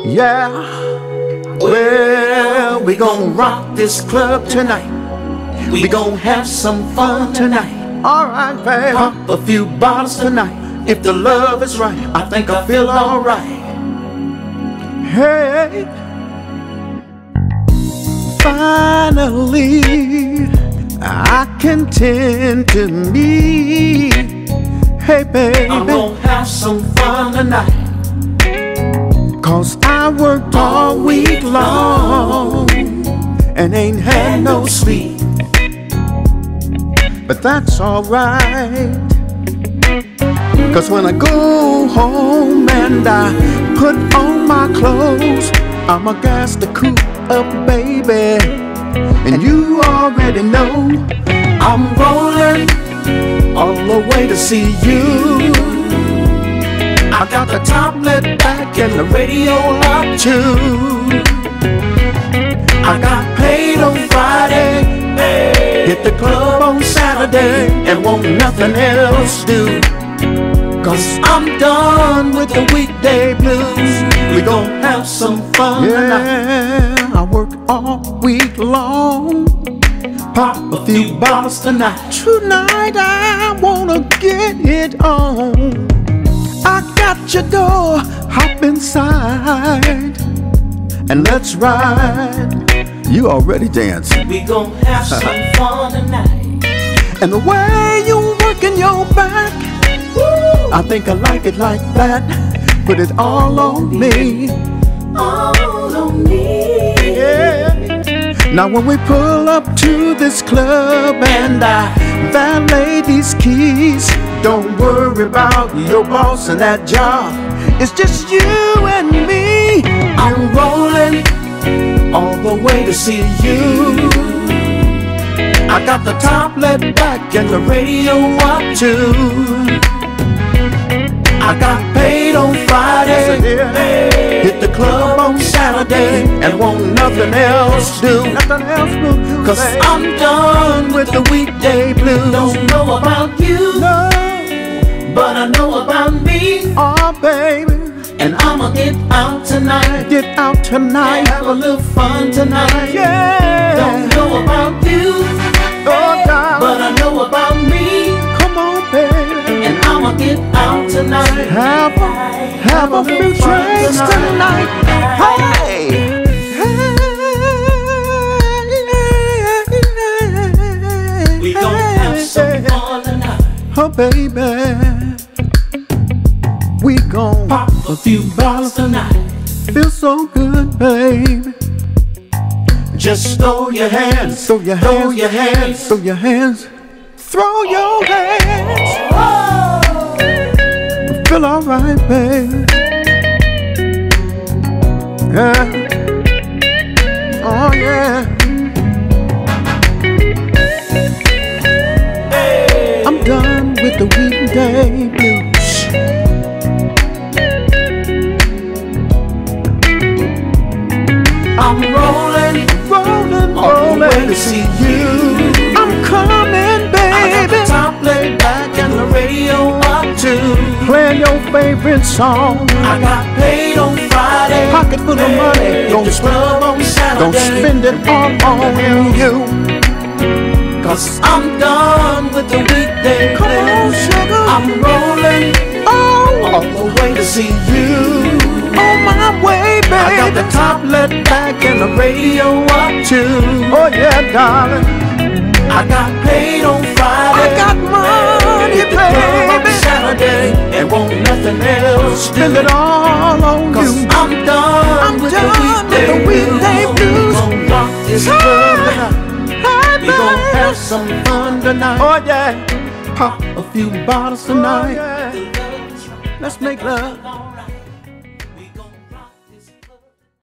Yeah, well, we gon' rock this club tonight. We gon' have some fun tonight. Alright, baby. Pop a few bottles tonight. If the love is right, I think I feel alright. Hey, finally, I can tend to me. Hey, baby, I'm gon' have some fun tonight. 'Cause I worked all week long and ain't had no sleep. But that's alright, 'cause when I go home and I put on my clothes, I'ma gas the coupe up, baby. And you already know I'm rolling all the way to see you. I got the top lit back and the radio up too. I got paid on Friday, hit the club on Saturday, and won't nothing else do. 'Cause I'm done with the weekday blues. We gon' have some fun tonight. I work all week long. Pop a few bottles tonight. Tonight I wanna get it on. I got your door, hop inside and let's ride. You already dancing. We gon' have some fun tonight. And the way you working your back, woo, I think I like it like that. Put it all on me. All on me. Yeah. Now when we pull up to this club and I valet these keys, don't worry about your boss and that job. It's just you and me. I'm rolling all the way to see you. I got the top lit back and the radio up too. I got paid on Friday, hit the club on Saturday, and won't nothing else do. Nothing else do. 'Cause I'm done with the weekday blues. Don't know about you, No, but I know about me. oh baby, And I'ma get out tonight. get out tonight. Have a little fun tonight. Yeah. Don't know about you, Oh darling, but I know about me. come on baby, And I'ma get out tonight. have a few drinks tonight. Hey. We gon' have some fun tonight. Oh baby, we gon' Pop a few bottles tonight. feel so good, baby. Just throw your hands, Throw your throw hands, your hands. throw your hands, throw your hands. Feel alright, baby. Yeah. Oh yeah. Hey. I'm done with the weekday blues. I'm rolling Rolling, all the way rolling to see you. I'm coming, I got the baby. top laid back and the radio up too. Playing your favorite song. I got paid on Friday, Pocket full of money. hit Don't the club on Saturday. Don't spend it all on you. 'Cause I'm done with the weekday Come on, blues. sugar. I'm rolling Oh, all the way to see you. on my way, I got the baby. top lit back and the radio up too. Oh yeah, darling. I got paid on Friday, I got money, hit the club on baby. Saturday, and won't nothing else do. Spend it all on 'Cause you. I'm done with the weekday blues. We gon' rock this club tonight. We gon' have some fun tonight. Oh yeah. Pop a few bottles tonight. Oh, yeah. Let's make love.